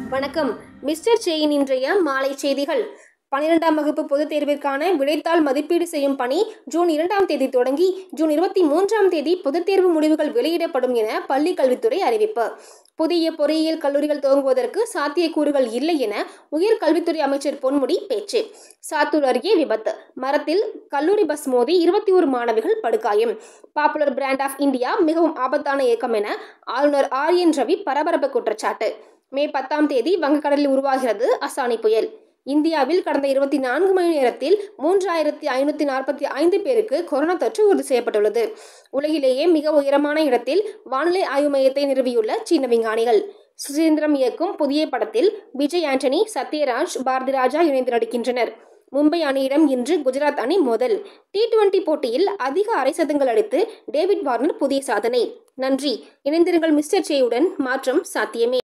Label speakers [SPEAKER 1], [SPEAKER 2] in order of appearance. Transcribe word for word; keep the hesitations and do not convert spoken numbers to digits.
[SPEAKER 1] வணக்கம். மிஸ்டர் சேயின் இன்றைய மாலை செய்திகள். பனிரெண்டாம் வகுப்பு பொதுத் தேர்விற்கான விடைத்தாள் மதிப்பீடு செய்யும் பணி ஜூன் இரண்டாம் தேதி தொடங்கி ஜூன் இருபத்தி மூன்றாம் தேதி பொதுத் தேர்வு முடிவுகள் வெளியிடப்படும் என பள்ளிக் கல்வித்துறை அறிவிப்பு. புதிய பொறியியல் கல்லூரிகள் துவங்குவதற்கு சாத்தியக்கூறுகள் இல்லை என உயர்கல்வித்துறை அமைச்சர் பொன்முடி பேச்சு. சாத்தூர் அருகே விபத்து, மரத்தில் கல்லூரி பஸ் மோதி இருபத்தி ஒரு மாணவிகள் படுகாயம். பாப்புலர் பிராண்ட் ஆஃப் இந்தியா மிகவும் ஆபத்தான இயக்கம் என ஆளுநர் ஆர் என் ரவி பரபரப்பு குற்றச்சாட்டு. மே பத்தாம் தேதி வங்கக்கடலில் உருவாகிறது அசானி புயல். இந்தியாவில் கடந்த இருபத்தி நான்கு மணி நேரத்தில் மூன்றாயிரத்தி ஐநூத்தி நாற்பத்தி ஐந்து பேருக்கு கொரோனா தொற்று உறுதி செய்யப்பட்டுள்ளது. உலகிலேயே மிக உயரமான இடத்தில் வானிலை ஆய்வு மையத்தை நிறுவியுள்ள சீன விஞ்ஞானிகள். சுசீந்திரம் இயக்கும் புதிய படத்தில் விஜய் ஆண்டனி, சத்யராஜ், பாரதி ராஜா இணைந்து நடிக்கின்றனர். மும்பை அணியிடம் இன்று குஜராத் அணி மோதல். டி டுவெண்டி போட்டியில் அதிக அரை சதங்கள் அடித்து டேவிட் வார்னர் புதிய சாதனை. நன்றி. இணைந்திருங்கள் மிஸ்டர் சேயுடன். மாற்றம் சாத்தியமே.